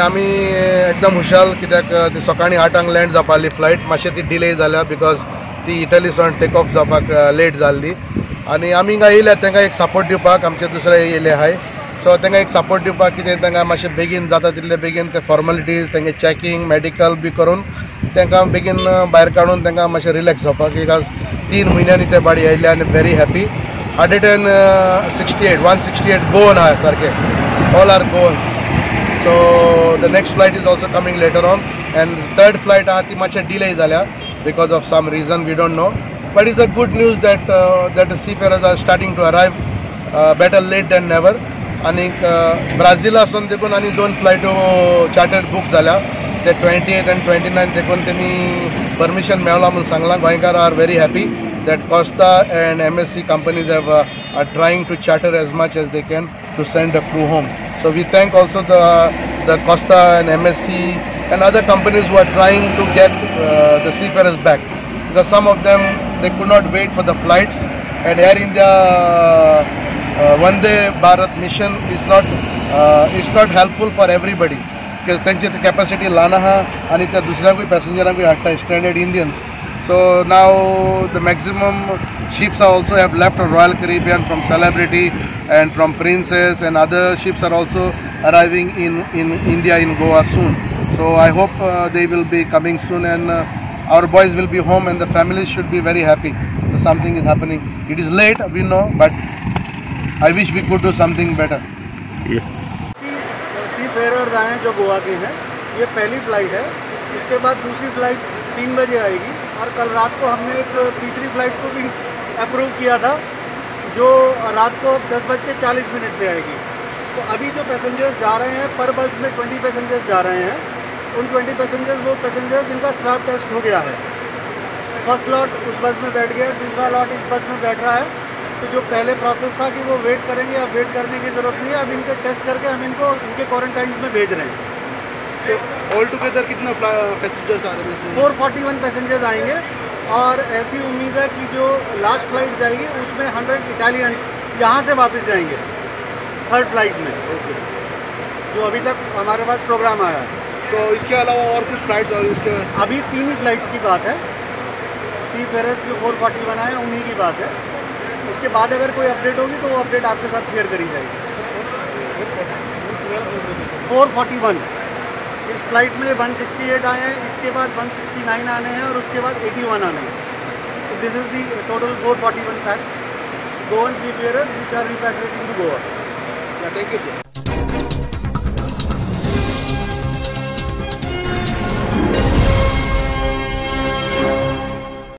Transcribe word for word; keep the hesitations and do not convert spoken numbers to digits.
आमी एकदम हुशाल, कित्याक ती सकाळी आठांक लँड जावपाली फ्लायट, मातशें ती डिले जाल्या बिकॉज ती इटलीसून टेक ऑफ जावपाक लेट जाल्ली. आनी आमी हिंगा येयल्या तांकां एक सपोर्ट दिवपाक, आमचे दुसरे येयले आहाय. सो तांकां एक सपोर्ट दिवपाक, कितें तांकां मातशें बेगीन जाता तितले बेगीन ते फॉर्मेलिटीज तेंगे चॅकींग मेडिकल बी करून तांकां बेगीन भायर काडून तांकां मातशें रिलॅक्स जावपाक. बिकॉज तीन म्हयन्यांनी ते बाडी येयले आनी very happy. Hundred and sixty eight one sixty eight Goan आहा सारखे, all are Goan. So the next flight is also coming later on. And third flight आहा ती मातशें डिले जाल्या because of some reason we don't know. But it's a good news that that seafarers are starting to arrive better late than never. आनी ब्राझीलासून देखून आनी दोन फ्लायटो chartered book जाल्या. ते ट्वेंटी एट आनी ट्वेंटी नायन देखून तेमी परमिशन मेळ्ळां म्हणून सांगलां. गोंयकार are very happy that Costa and M S C companies have uh, are trying to charter as much as they can to send the crew home. So we thank also the the Costa and M S C and other companies who are trying to get uh, the seafarers back, because some of them they could not wait for the flights, and Air India uh, Vande Bharat mission is not uh, is not helpful for everybody, because त्यांची capacity लाना हा आणि त्या दुसऱ्यांकूय पॅसेंजरांकूय हाडटा, stranded Indians. So now the maximum ships are also have left from Royal Caribbean, from Celebrity and from Princess, and other ships are also arriving in in India, in Goa soon. So I hope uh, they will be coming soon, and uh, our boys will be home, and the families should be very happy. So something is happening. It is late, we know, but I wish we could do something better. Yeah. Seafarers आए हैं जो गोवा के हैं, ये पहली flight है. उसके बाद दूसरी फ्लाइट तीन बजे आएगी, और कल रात को हमने एक तीसरी फ्लाइट को भी अप्रूव किया था जो रात को दस बज के चालीस मिनट पे आएगी. तो अभी जो पैसेंजर्स जा रहे हैं पर बस में ट्वेंटी पैसेंजर्स जा रहे हैं. उन ट्वेंटी पैसेंजर्स वो पैसेंजर्स जिनका स्वैब टेस्ट हो गया है. फर्स्ट लॉट उस बस में बैठ गया, दूसरा लॉट इस बस में बैठ रहा है. तो जो पहले प्रोसेस था कि वो वेट करेंगे, अब वेट करने की ज़रूरत नहीं है. अब इनके टेस्ट करके हम इनको इनके क्वारंटाइन में भेज रहे हैं. ऑल टुगेदर कितना पैसेंजर्स आ रहे हैं? फोर फोर्टी वन पैसेंजर्स आएंगे, और ऐसी उम्मीद है कि जो लास्ट फ्लाइट जाएगी उसमें हंड्रेड इटालियन यहाँ से वापस जाएंगे थर्ड फ्लाइट में. ओके. जो अभी तक हमारे पास प्रोग्राम आया है. तो इसके अलावा और कुछ फ्लाइट्स और उसके अभी तीन ही फ्लाइट्स की बात है. सीफेरर्स जो फोर फोर्टी वन आए उन्हीं की बात है. उसके बाद अगर कोई अपडेट होगी तो वो अपडेट आपके साथ शेयर करी जाएगी. फोर फोर्टी वन इस फ्लाइट में वन सिक्स्टी एट आए हैं, इसके बाद वन सिक्स्टी नाइन आने हैं, और उसके बाद एटी वन आने हैं. So this is the total four forty-one packs. Goan seafarers which are repatriating to Goa. Yeah, thank you, sir.